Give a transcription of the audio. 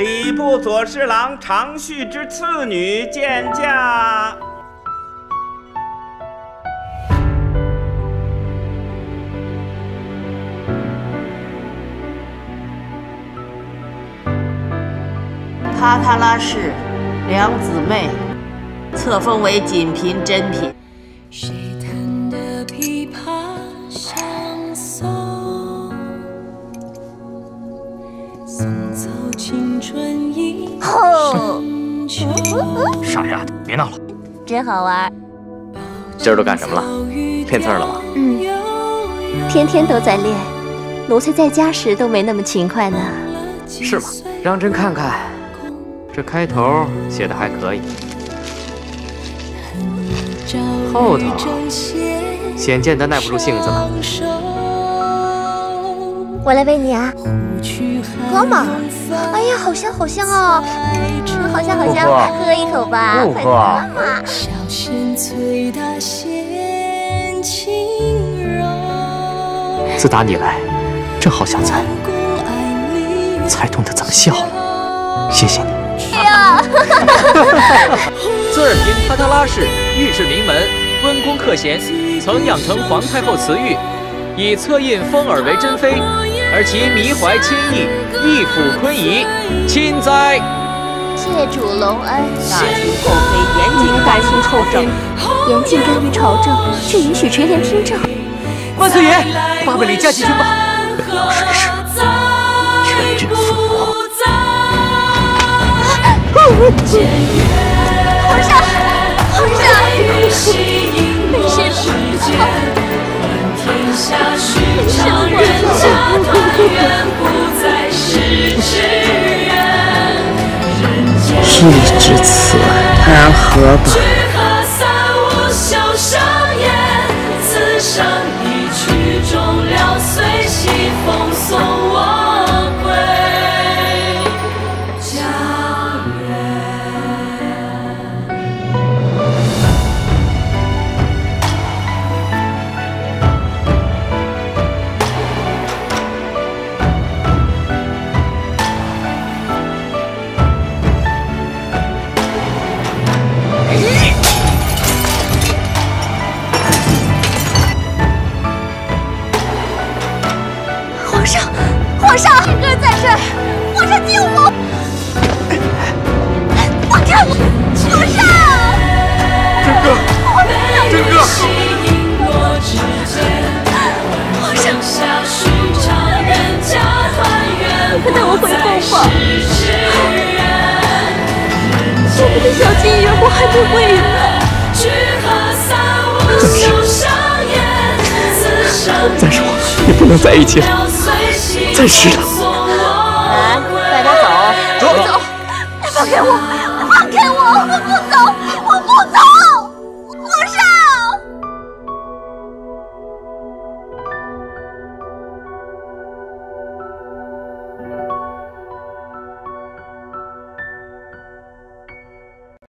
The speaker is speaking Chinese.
礼部左侍郎常旭之次女见驾。 她拉氏两姊妹，册封为锦屏珍品。 谁弹的琵琶相送，送走青春一深秋。 傻丫头，别闹了， 真好玩。 今儿都干什么了？练字了吗？ 天天都在练。奴才在家时都没那么勤快呢。 是吗？让朕看看，这开头写的还可以，后头显见得耐不住性子了。 我来喂你啊，哥们儿！哎呀，好香好香哦，好香好香，喝一口吧，快喝嘛！ 自打你来，正好想才懂得怎么笑了，谢谢你。 哎呀！ 侧耳凭塔塔拉氏御制名门，温公克贤，曾养成皇太后慈玉，以册印封耳为珍妃，而其迷怀亲意，义抚昆仪，亲哉！ 谢主隆恩， 大清后妃严禁大清朝政， 严禁干预朝政，却允许垂帘听政。 万岁爷，800里加急军报，本老水师全军覆没。 皇上，皇上，没事吧？ 欲至此，谈何吧？ 皇上，师哥在这儿！皇上救我！放开我！皇上！ 真哥，真哥！ 皇上，带我回宫吧！我们的小金鱼我还没喂呢。 暂时我也不能在一起了。暂时的。 来，带他走， 走，放开我！